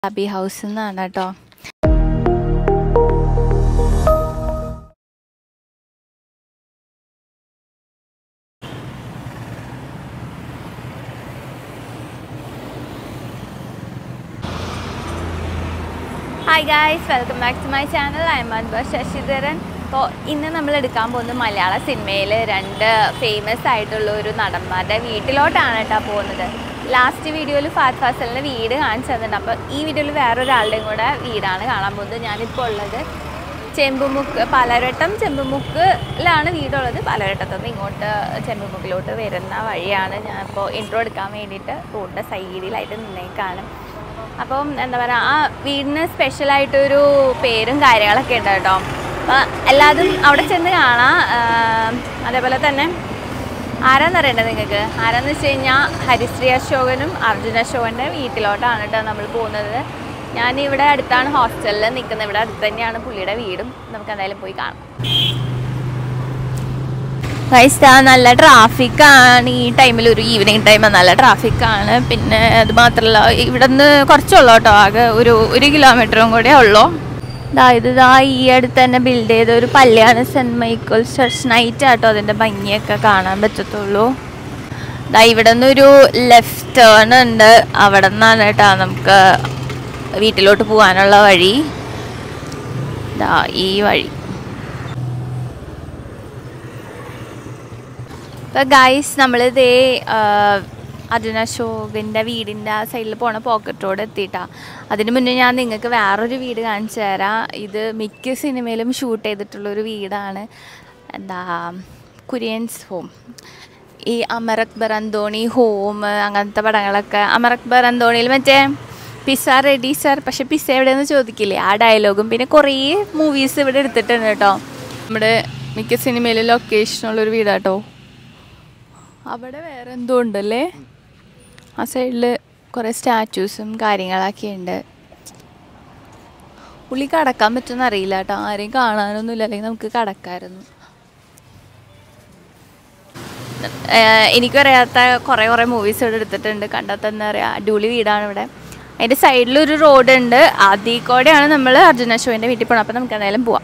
Abbey house എന്നാണ് ട്ടോ. Hi guys, welcome back to my channel. I am Arjun. അപ്പോൾ ഇന്ന് നമ്മൾ എടുക്കാൻ പോകുന്നത് മലയാള സിനിമയിൽ രണ്ട് ഫേമസ് ആയിട്ടുള്ള ഒരു നടന്മാരുടെ വീട്ടിലോട്ടാണ് കേട്ടോ പോകുന്നത്. ലാസ്റ്റ് വീഡിയോയിൽ ഫഹദ് ഫാസിലിൻ്റെ വീട് കാണിച്ചു തന്നിട്ടുണ്ട്. അപ്പോൾ ഈ വീഡിയോയിൽ വേറൊരാളുടെയും കൂടെ വീടാണ് കാണാൻ പോകുന്നത്. ഞാനിപ്പോൾ ഉള്ളത് ചെമ്പുമുക്ക് പാലാരവട്ടം ചെമ്പുമുക്കിലാണ് വീടുള്ളത്. പാലാരവട്ടത്തു നിന്ന് ഇങ്ങോട്ട് ചെമ്പുമുക്കിലോട്ട് വരുന്ന വഴിയാണ് ഞാനിപ്പോൾ ഇൻട്രോ എടുക്കാൻ വേണ്ടിയിട്ട് റോഡിൻ്റെ സൈഡിലായിട്ട് നിന്നേക്കാണ്. അപ്പം എന്താ പറയുക, ആ വീടിന് സ്പെഷ്യലായിട്ടൊരു പേരും കാര്യങ്ങളൊക്കെ ഉണ്ട് കേട്ടോ. അപ്പോൾ എല്ലാതും അവിടെ ചെന്ന് കാണാം. അതേപോലെ തന്നെ ആരാന്നറിയണ്ടത് നിങ്ങൾക്ക്? ആരാന്ന് വെച്ച് കഴിഞ്ഞാൽ ഹരിശ്രീ അശോകനും അർജുൻ അശോകൻ്റെ വീട്ടിലോട്ടാണ് കേട്ടോ നമ്മൾ പോകുന്നത്. ഞാനിവിടെ അടുത്താണ് ഹോസ്റ്റലിൽ നിൽക്കുന്നത്. ഇവിടെ അടുത്ത് തന്നെയാണ് പുള്ളിയുടെ വീടും. നമുക്ക് എന്തായാലും പോയി കാണാം. നല്ല ട്രാഫിക്കാണ് ഈ ടൈമിൽ. ഒരു ഈവനിങ് ടൈം നല്ല ട്രാഫിക്കാണ്. പിന്നെ അത് മാത്രമല്ല, ഇവിടെ നിന്ന് കുറച്ചുള്ളൂ കേട്ടോ, ആകെ ഒരു കിലോമീറ്ററും കൂടെ ഉള്ളൂ. ഇതാ ഈ അടുത്ത് തന്നെ ബിൽഡ് ചെയ്ത ഒരു പള്ളിയാണ്, സെൻറ്റ് മൈക്കിൾസ് ചർച്ച്. നൈറ്റ് ആട്ടോ അതിൻ്റെ ഭംഗിയൊക്കെ കാണാൻ പറ്റത്തുള്ളൂ. ഇവിടെ നിന്നൊരു ലെഫ്റ്റ് ടേൺ ഉണ്ട്, അവിടെ നിന്നാണ് കേട്ടോ നമുക്ക് വീട്ടിലോട്ട് പോകാനുള്ള വഴി. ഈ വഴി. ഇപ്പോൾ ഗൈസ് നമ്മളിതേ അർജുൻ അശോകിൻ്റെ വീടിൻ്റെ ആ സൈഡിൽ പോണ പോക്കറ്റ് റോഡ് എത്തിയിട്ടാണ്. അതിന് മുന്നേ ഞാൻ നിങ്ങൾക്ക് വേറൊരു വീട് കാണിച്ചു തരാം. ഇത് മിക്ക സിനിമയിലും ഷൂട്ട് ചെയ്തിട്ടുള്ളൊരു വീടാണ്. കുര്യൻസ് ഹോം. ഈ അമർ അക്ബർ അന്തോണി ഹോം അങ്ങനത്തെ പടങ്ങളൊക്കെ. അമർ അക്ബർ അന്തോണിയിൽ മറ്റേ പിസ്സ റെഡി സർ, പക്ഷേ പിസ്സ എവിടെയെന്ന് ചോദിക്കില്ലേ, ആ ഡയലോഗും പിന്നെ കുറേ മൂവീസ് ഇവിടെ എടുത്തിട്ടുണ്ട് കേട്ടോ. നമ്മുടെ മിക്ക സിനിമയിലും ലൊക്കേഷനുള്ളൊരു വീടാട്ടോ. അവിടെ വേറെ എന്തോ ഉണ്ടല്ലേ, ആ സൈഡിൽ കുറേ സ്റ്റാച്യൂസും കാര്യങ്ങളൊക്കെ ഉണ്ട്. പുള്ളി കടക്കാൻ പറ്റുമെന്ന് അറിയില്ല കേട്ടോ, ആരെയും കാണാനൊന്നുമില്ല, അല്ലെങ്കിൽ നമുക്ക് കടക്കാമായിരുന്നു. എനിക്കറിയാത്ത കുറേ മൂവീസ് ഇവിടെ എടുത്തിട്ടുണ്ട്. കണ്ടാൽ തന്നെ അറിയാം, അടിപൊളി വീടാണ് ഇവിടെ. അതിൻ്റെ സൈഡിലൊരു റോഡുണ്ട്, അതിൽ കൂടെയാണ് നമ്മൾ അർജുൻ അശോകിൻ്റെ വീട്ടിൽ പോകണം. അപ്പോൾ നമുക്ക് എന്തായാലും പോവാം.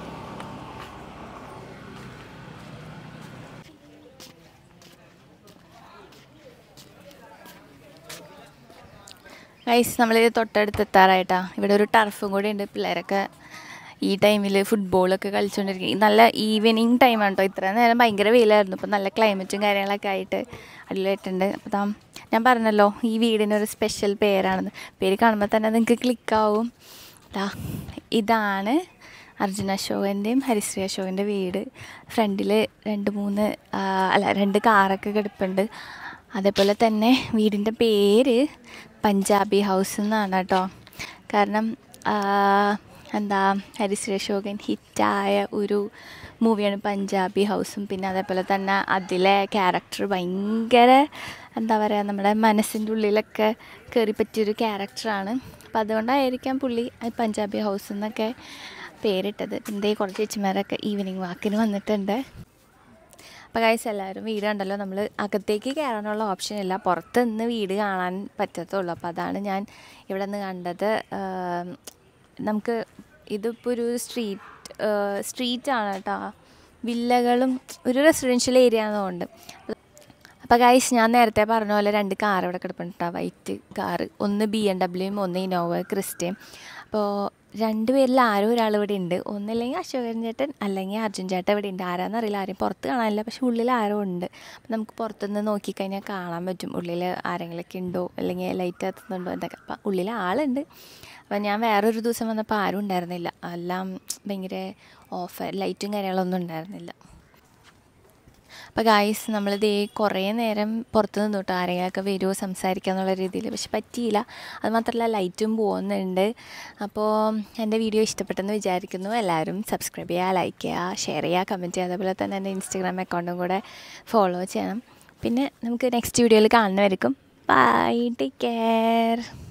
ഗൈസ് നമ്മളിത് തൊട്ടടുത്ത് എത്താറായിട്ടാ. ഇവിടെ ഒരു ടർഫും കൂടി ഉണ്ട്. പിള്ളേരൊക്കെ ഈ ടൈമിൽ ഫുട്ബോളൊക്കെ കളിച്ചുകൊണ്ടിരിക്കും. നല്ല ഈവനിങ് ടൈമാണ് കേട്ടോ. ഇത്ര നേരം ഭയങ്കര വെയിലായിരുന്നു. ഇപ്പോൾ നല്ല ക്ലൈമറ്റും കാര്യങ്ങളൊക്കെ ആയിട്ട് അടിപൊളിയായിട്ടുണ്ട്. അപ്പോൾ ഞാൻ പറഞ്ഞല്ലോ ഈ വീടിനൊരു സ്പെഷ്യൽ പേരാണെന്ന്. പേര് കാണുമ്പോൾ തന്നെ നിങ്ങൾക്ക് ക്ലിക്കാവും. ഇതാണ് അർജുൻ അശോകൻ്റെയും ഹരിശ്രീ അശോകൻ്റെ വീട്. ഫ്രണ്ടിൽ രണ്ട് കാറൊക്കെ കിടപ്പുണ്ട്. അതേപോലെ തന്നെ വീടിൻ്റെ പേര് പഞ്ചാബി ഹൗസ് എന്നാണ് കേട്ടോ. കാരണം ഹരിശ്രീ അശോകൻ ഹിറ്റായ ഒരു മൂവിയാണ് പഞ്ചാബി ഹൗസും. പിന്നെ അതേപോലെ തന്നെ അതിലെ ക്യാരക്ടർ ഭയങ്കര നമ്മുടെ മനസ്സിൻ്റെ ഉള്ളിലൊക്കെ കയറി പറ്റിയൊരു ക്യാരക്ടറാണ്. അപ്പോൾ അതുകൊണ്ടായിരിക്കാം പുള്ളി പഞ്ചാബി ഹൗസ് എന്നൊക്കെ പേരിട്ടത്. പിന്നെ കുറച്ച് ചേച്ചിമാരൊക്കെ ഈവനിങ് വാക്കിന് വന്നിട്ടുണ്ട്. അപ്പോൾ ഗൈസ് എല്ലാവരും വീട് കണ്ടല്ലോ. നമ്മൾ അകത്തേക്ക് കയറാനുള്ള ഓപ്ഷൻ ഇല്ല, പുറത്ത് നിന്ന് വീട് കാണാൻ പറ്റത്തുള്ളൂ. അപ്പോൾ അതാണ് ഞാൻ ഇവിടെ നിന്ന് കണ്ടത്. നമുക്ക് ഇതിപ്പോൾ ഒരു സ്ട്രീറ്റാണ് കേട്ടോ. വില്ലകളും ഒരു റെസിഡൻഷ്യൽ ഏരിയ ആണെന്നുകൊണ്ട്. അപ്പോൾ ഗൈസ് ഞാൻ നേരത്തെ പറഞ്ഞ പോലെ രണ്ട് കാർ ഇവിടെ കിടപ്പുണ്ട് കേട്ടോ, വൈറ്റ് കാറ്. ഒന്ന് BMW, ഒന്ന് ഇന്നോവ ക്രിസ്റ്റയും. അപ്പോൾ രണ്ടുപേരിൽ ആരും ഒരാൾ ഇവിടെ ഉണ്ട്. ഒന്നില്ലെങ്കിൽ അശോകൻ ചേട്ടൻ അല്ലെങ്കിൽ അർജുൻ ചേട്ടൻ ഇവിടെ ഉണ്ട്. ആരാന്നറിയില്ല, ആരെയും പുറത്ത് കാണാനില്ല, പക്ഷെ ഉള്ളിൽ ആരോ ഉണ്ട്. അപ്പം നമുക്ക് പുറത്തുനിന്ന് നോക്കിക്കഴിഞ്ഞാൽ കാണാൻ പറ്റും ഉള്ളിൽ ആരെങ്കിലൊക്കെ ഉണ്ടോ അല്ലെങ്കിൽ ലൈറ്റ് എത്തുന്നുണ്ടോ എന്തൊക്കെ. അപ്പം ഉള്ളിൽ ആളുണ്ട്. അപ്പം ഞാൻ വേറൊരു ദിവസം വന്നപ്പോൾ ആരും ഉണ്ടായിരുന്നില്ല. എല്ലാം ഭയങ്കര ലൈറ്റും കാര്യങ്ങളൊന്നും ഉണ്ടായിരുന്നില്ല. അപ്പോൾ ഗായ്സ് നമ്മളിതേ കുറേ നേരം പുറത്ത് നിന്നു കേട്ടോ, ആരെങ്കിലൊക്കെ വരുമോ സംസാരിക്കുക എന്നുള്ള രീതിയിൽ. പക്ഷെ പറ്റിയില്ല. അതുമാത്രമല്ല ലൈറ്റും പോകുന്നുണ്ട്. അപ്പോൾ എൻ്റെ വീഡിയോ ഇഷ്ടപ്പെട്ടെന്ന് വിചാരിക്കുന്നു. എല്ലാവരും സബ്സ്ക്രൈബ് ചെയ്യുക, ലൈക്ക് ചെയ്യുക, ഷെയർ ചെയ്യുക, കമൻറ്റ് ചെയ്യുക. അതേപോലെ തന്നെ എൻ്റെ ഇൻസ്റ്റാഗ്രാം അക്കൗണ്ടും കൂടെ ഫോളോ ചെയ്യണം. പിന്നെ നമുക്ക് നെക്സ്റ്റ് വീഡിയോയിൽ കാണുന്നവരെക്കും ബൈ, ടേക്ക് കെയർ.